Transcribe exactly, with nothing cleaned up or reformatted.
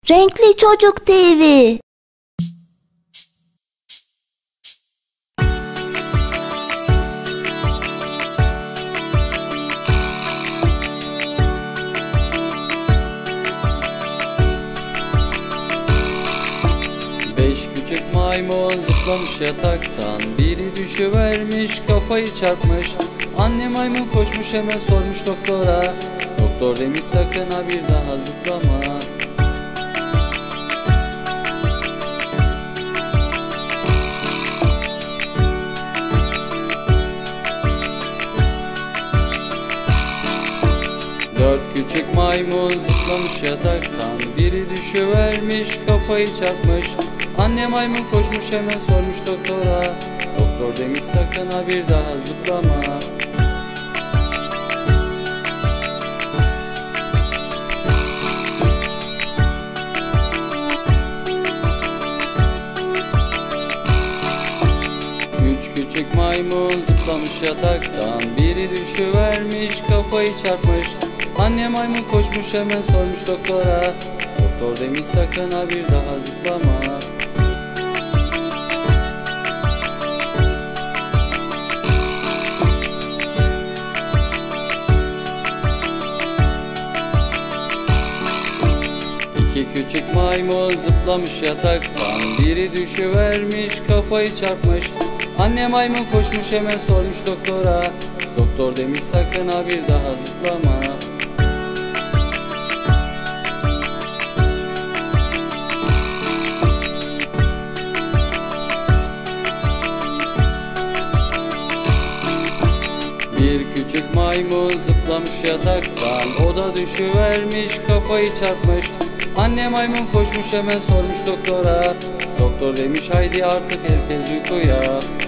Renkli Çocuk T V. Beş küçük maymun zıplamış yataktan. Biri düşüvermiş, kafayı çarpmış. Anne maymun koşmuş, hemen sormuş doktora. Doktor demiş sakın ha bir daha zıplama. Dört küçük maymun zıplamış yataktan. Biri düşüvermiş, kafayı çarpmış. Anne maymun koşmuş, hemen sormuş doktora. Doktor demiş sakın ha bir daha zıplama. Üç küçük maymun zıplamış yataktan. Biri düşüvermiş, kafayı çarpmış. Anne maymun koşmuş, hemen sormuş doktora. Doktor demiş sakın ha bir daha zıplama. İki küçük maymun zıplamış yataktan. Biri düşüvermiş, kafayı çarpmış. Anne maymun koşmuş, hemen sormuş doktora. Doktor demiş sakın ha bir daha zıplama. Bir küçük maymun zıplamış yataktan. O da düşüvermiş, kafayı çarpmış. Anne maymun koşmuş, hemen sormuş doktora. Doktor demiş haydi artık herkes uykuya.